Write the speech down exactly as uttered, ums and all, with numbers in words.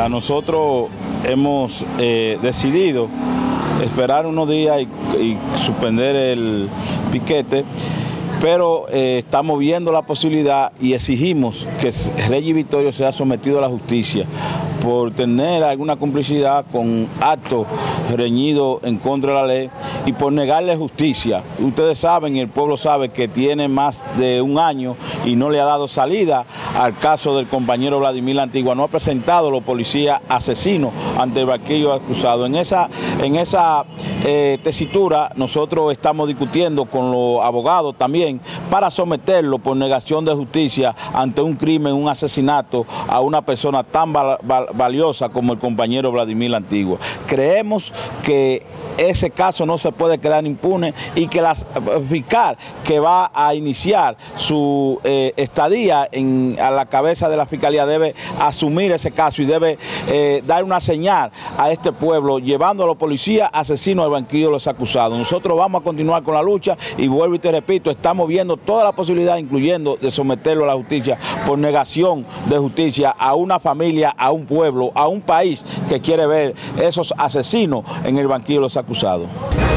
nosotros hemos eh, decidido esperar unos días y, y suspender el piquete, pero eh, estamos viendo la posibilidad y exigimos que Regis Victorio sea sometido a la justicia por tener alguna complicidad con actos reñidos en contra de la ley y por negarle justicia. Ustedes saben, y el pueblo sabe, que tiene más de un año y no le ha dado salida al caso del compañero Vladimir La Antigua. No ha presentado a los policías asesinos ante el banquillo acusado. En esa, en esa eh, tesitura nosotros estamos discutiendo con los abogados también para someterlo por negación de justicia ante un crimen, un asesinato a una persona tan val, val, valiosa como el compañero Vladimir La Antigua. Creemos que ese caso no se puede quedar impune y que la fiscal que va a iniciar su eh, estadía en, a la cabeza de la fiscalía debe asumir ese caso y debe eh, dar una señal a este pueblo llevando a los policías asesinos al banquillo de los acusados. Nosotros vamos a continuar con la lucha y vuelvo y te repito, estamos viendo toda la posibilidad, incluyendo de someterlo a la justicia por negación de justicia a una familia, a un pueblo, a un país que quiere ver esos asesinos en el banquillo de los acusados.